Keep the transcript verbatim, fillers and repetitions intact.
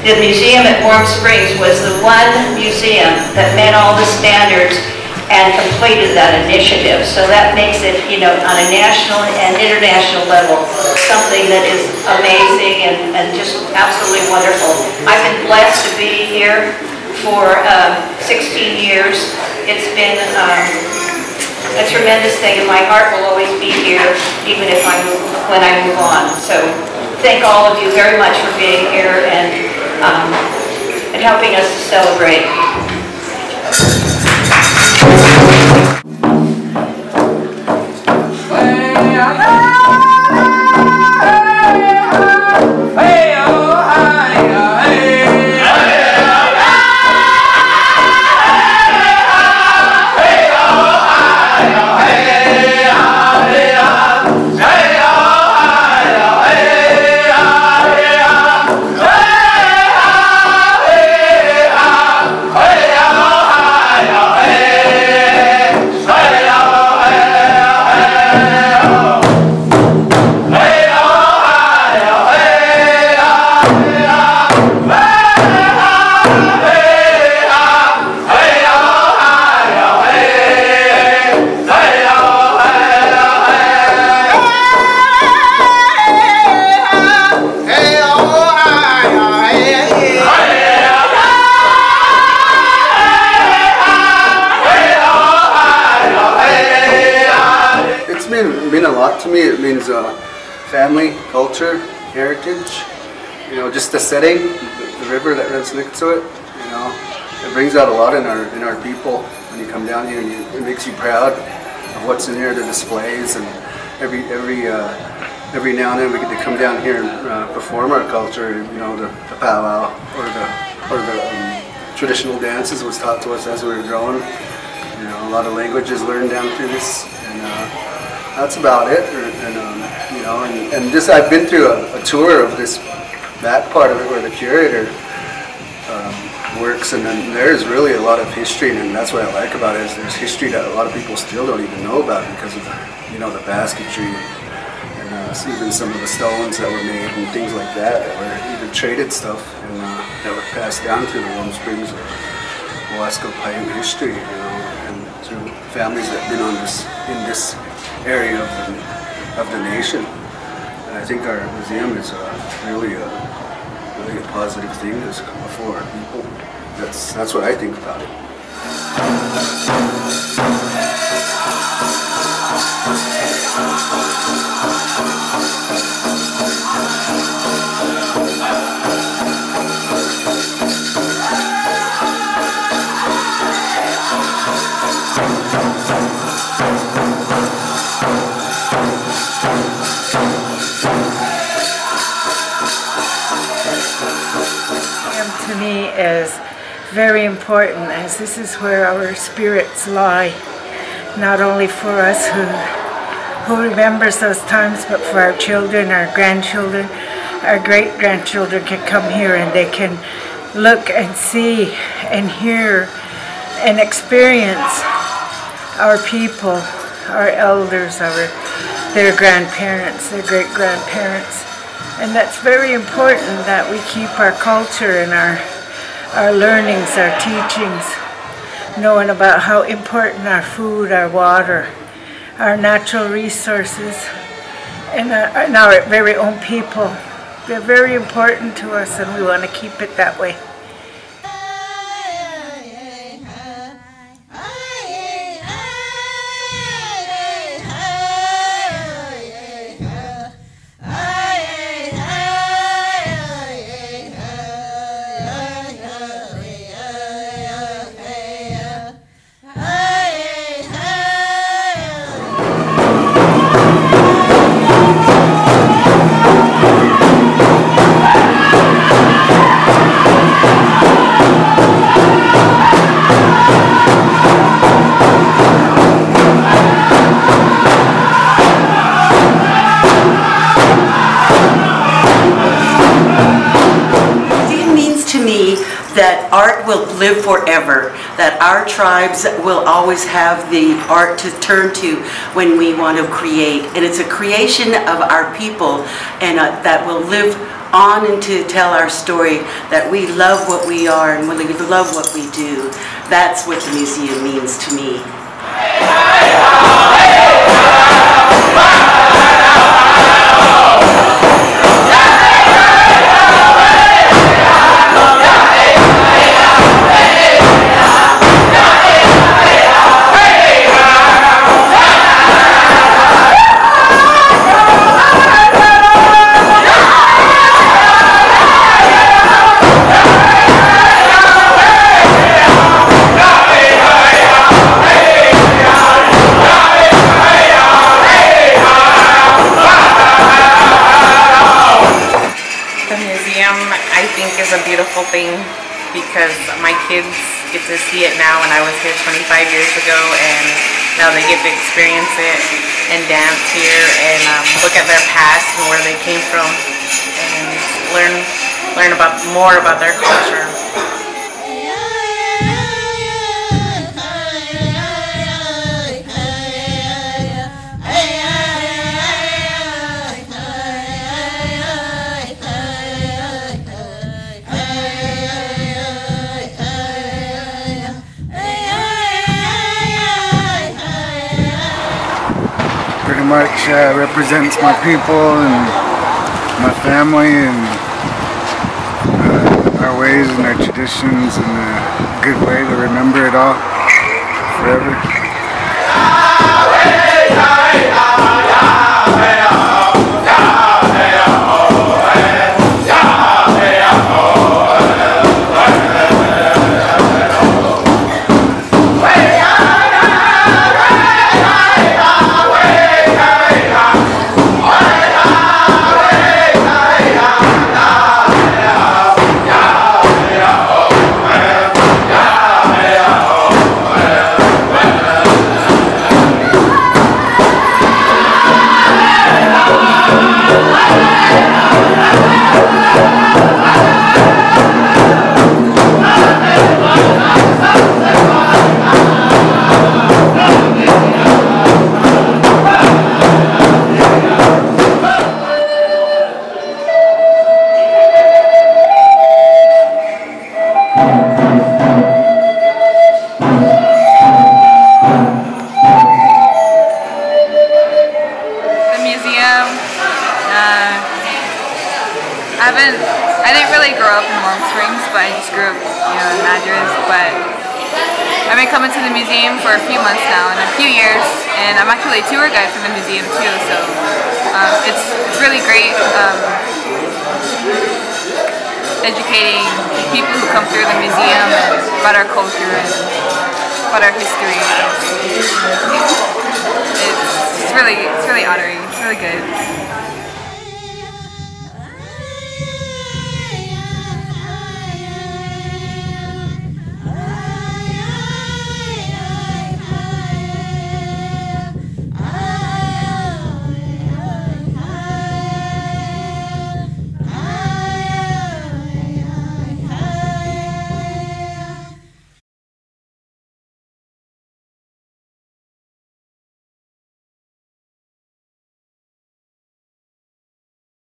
the museum at Warm Springs was the one museum that met all the standards and completed that initiative. So that makes it, you know, on a national and international level, something that is amazing and, and just absolutely wonderful. I've been blessed to be here for um, sixteen years. It's been um, a tremendous thing, and my heart will always be here, even if I move, when I move on. So thank all of you very much for being here and, um, and helping us to celebrate. Mean a lot to me. It means uh, family, culture, heritage. You know, just the setting, the, the river that runs next to it. You know, it brings out a lot in our in our people when you come down here, and you, it makes you proud of what's in here, the displays, and every every uh, every now and then we get to come down here and uh, perform our culture. You know, the, the powwow or the or the um, traditional dances was taught to us as we were growing. You know, a lot of languages learned down through this, and. Uh, That's about it, and um, you know, and, and just I've been through a, a tour of this, that part of it where the curator um, works, and then there's really a lot of history, and that's what I like about it is there's history that a lot of people still don't even know about because of the, you know, the basketry, and uh, even some of the stones that were made and things like that that were even traded stuff and uh, that were passed down through the Warm Springs or Wasco Paiute history, you know, and through families that have been on this in this. area of the, of the nation, and I think our museum is uh, really a really a positive thing that's come before our people. That's that's what I think about it. To me is very important, as this is where our spirits lie, not only for us who who remembers those times, but for our children, our grandchildren, our great-grandchildren can come here and they can look and see and hear and experience our people, our elders, our their grandparents, their great-grandparents. And that's very important that we keep our culture and our, our learnings, our teachings, knowing about how important our food, our water, our natural resources, and our, and our very own people. They're very important to us, and we want to keep it that way. That art will live forever, that our tribes will always have the art to turn to when we want to create. And it's a creation of our people, and uh, that will live on and to tell our story, that we love what we are and we love what we do. That's what the museum means to me. I think is a beautiful thing because my kids get to see it now, and I was here twenty-five years ago, and now they get to experience it and dance here and um, look at their past and where they came from and learn learn about more about their culture. Pretty much uh, represents my people and my family and uh, our ways and our traditions, and a good way to remember it all forever. I haven't, I didn't really grow up in Warm Springs, but I just grew up, you know, in Madras. But I've been coming to the museum for a few months now, and a few years, and I'm actually a tour guide for the museum too. So um, it's it's really great um, educating people who come through the museum and about our culture and about our history. It's, it's really, it's really honoring. It's really good.